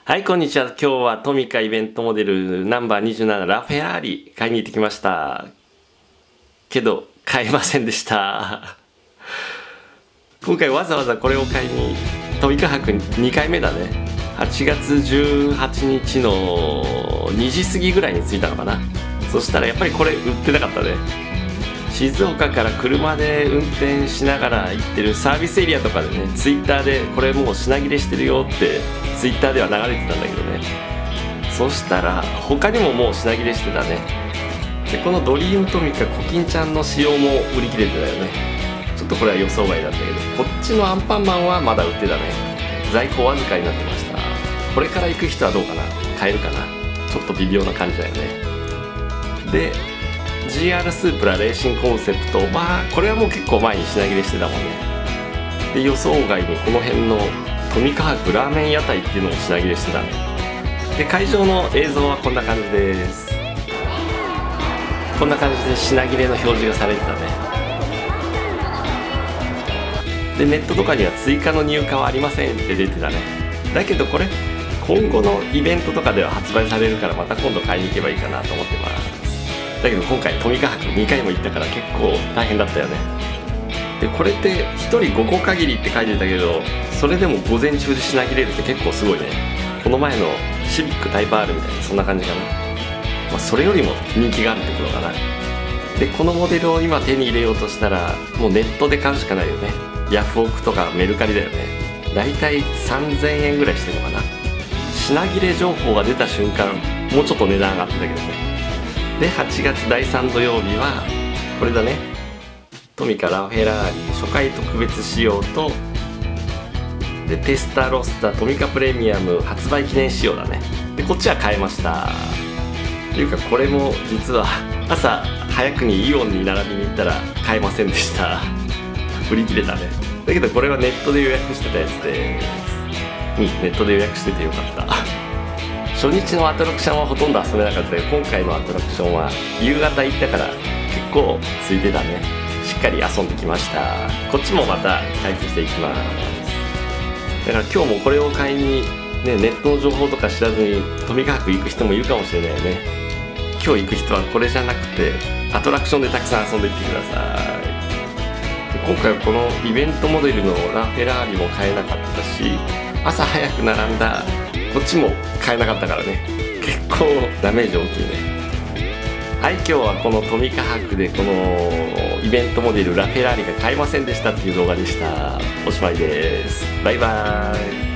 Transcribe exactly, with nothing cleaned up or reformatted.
はい、こんにちは。今日はトミカイベントモデルナンバーにじゅうななラフェラーリ買いに行ってきました。けど、買えませんでした。今回わざわざこれを買いに、トミカ博にかいめだね。はちがつじゅうはちにちのにじ過ぎぐらいに着いたのかな。そしたらやっぱりこれ売ってなかったね。静岡から車で運転しながら行ってるサービスエリアとかでね、ツイッターでこれもう品切れしてるよってツイッターでは流れてたんだけどね。そしたら他にももう品切れしてたね。でこのドリームトミカコキンちゃんの仕様も売り切れてたよね。ちょっとこれは予想外だったけど、こっちのアンパンマンはまだ売ってたね。在庫わずかになってました。これから行く人はどうかな、買えるかな。ちょっと微妙な感じだよね。でジーアール スープラレーシングコンセプト、まあこれはもう結構前に品切れしてたもんね。で予想外にこの辺のトミカ博ラーメン屋台っていうのも品切れしてたね。で会場の映像はこんな感じです。こんな感じで品切れの表示がされてたね。でネットとかには追加の入荷はありませんって出てたね。だけどこれ今後のイベントとかでは発売されるから、また今度買いに行けばいいかなと思ってます。だけど今回トミカ博にかいも行ったから結構大変だったよね。でこれってひとりごこ限りって書いてたけど、それでも午前中で品切れるって結構すごいね。この前のシビックタイプ R みたいな、そんな感じかな。まあそれよりも人気があるってことかな。でこのモデルを今手に入れようとしたらもうネットで買うしかないよね。ヤフオクとかメルカリだよね。だいたいさんぜんえんぐらいしてるのかな。品切れ情報が出た瞬間もうちょっと値段上がってたけどね。ではちがつだいさん土曜日はこれだね。トミカラフェラーリ初回特別仕様とでテスタロッサトミカプレミアム発売記念仕様だね。でこっちは買えました。というかこれも実は朝早くにイオンに並びに行ったら買えませんでした。売り切れたね。だけどこれはネットで予約してたやつです。うん、ネットで予約しててよかった。初日のアトラクションはほとんど遊べなかったけど、今回のアトラクションは夕方行ったから結構空いてたね。しっかり遊んできました。こっちもまた回復していきます。だから今日もこれを買いに、ね、ネットの情報とか知らずにトミカ博行く人もいるかもしれないよね。今日行く人はこれじゃなくてアトラクションでたくさん遊んでいってください。今回はこのイベントモデルのラフェラーリも買えなかったし、朝早く並んだこっちも買えなかったからね。結構ダメージ大きいね。はい、今日はこのトミカ博でこのイベントモデルラフェラーリが買えませんでしたっていう動画でした。おしまいです。バイバーイ。